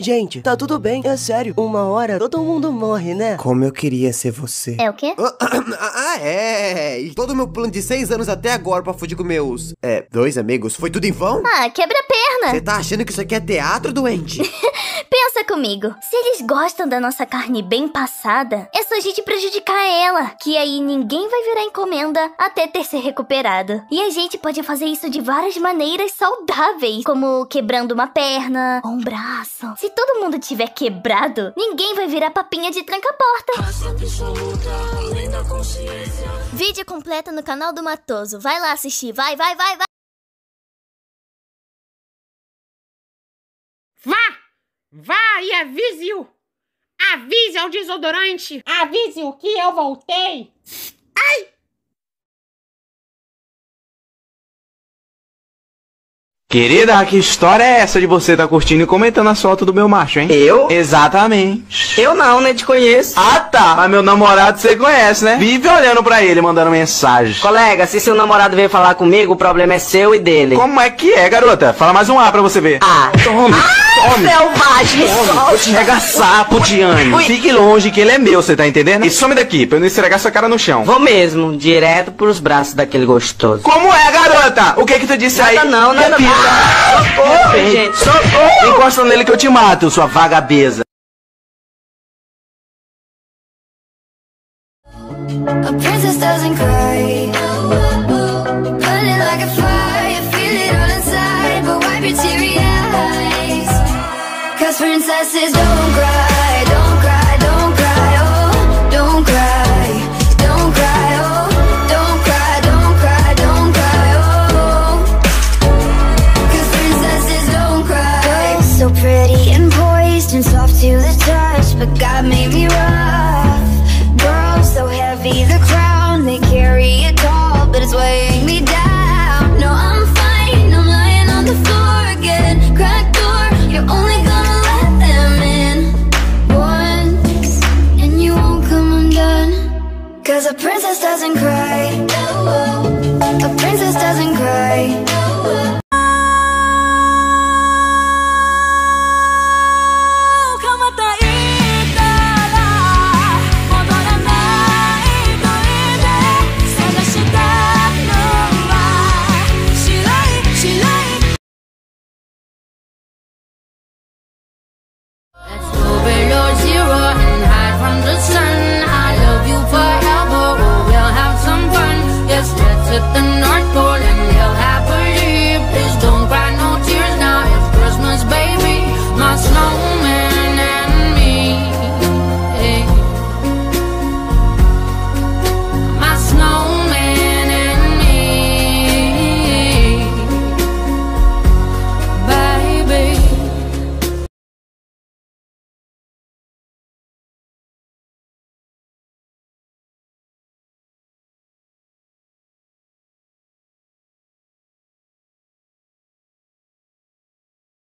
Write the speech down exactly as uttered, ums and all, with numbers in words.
Gente, tá tudo bem, é sério. Uma hora todo mundo morre, né? Como eu queria ser você. É o quê? Ah, é. E todo o meu plano de seis anos até agora pra fugir com meus... É, dois amigos, foi tudo em vão? Ah, quebra a perna. Você tá achando que isso aqui é teatro, doente? Pensa comigo. Se eles gostam da nossa carne bem passada, é só a gente prejudicar ela. Que aí ninguém vai virar encomenda até ter se recuperado. E a gente pode fazer isso de várias maneiras saudáveis. Como quebrando uma perna ou um braço. Se todo mundo tiver quebrado, ninguém vai virar papinha de tranca-porta. Vídeo completo no canal do Matoso. Vai lá assistir. Vai, vai, vai, vai. Vá! Vá e avise-o! Avise ao desodorante! Avise-o que eu voltei! Ai! Querida, que história é essa de você tá curtindo e comentando as fotos do meu macho, hein? Eu? Exatamente. Eu não, né? Te conheço. Ah, tá. Mas meu namorado você conhece, né? Vive olhando pra ele, mandando mensagem. Colega, se seu namorado veio falar comigo, o problema é seu e dele. Como é que é, garota? Fala mais um A pra você ver. Ah, tome. Ah, tome. Selvagem. Tome. Vou te regaçar, Pudiane. Ui. Fique longe que ele é meu, você tá entendendo? E some daqui, pra eu não esfregar sua cara no chão. Vou mesmo, direto pros braços daquele gostoso. Como é, garota? O que que tu disse aí? Nada não, nada não. Ah, socorro, gente, socorro. Encosta nele que eu te mato, sua vagabeza. A princess doesn't cry. Burning like a fire, feel it all inside. But wipe your teary eyes. Cause princesses don't cry, don't cry, don't cry, oh, don't cry, don't cry, oh, don't cry, don't cry, don't cry, oh. Cause princesses don't cry. Girls so pretty and poised and soft to the touch, but God made me rough. Girls so heavy, the crown they carry it tall, but it's weighing me down. No, I'm fine, I'm lying on the floor again. Cracked door, you're only gonna let them in once, and you won't come undone. Cause a princess doesn't cry. A princess doesn't cry.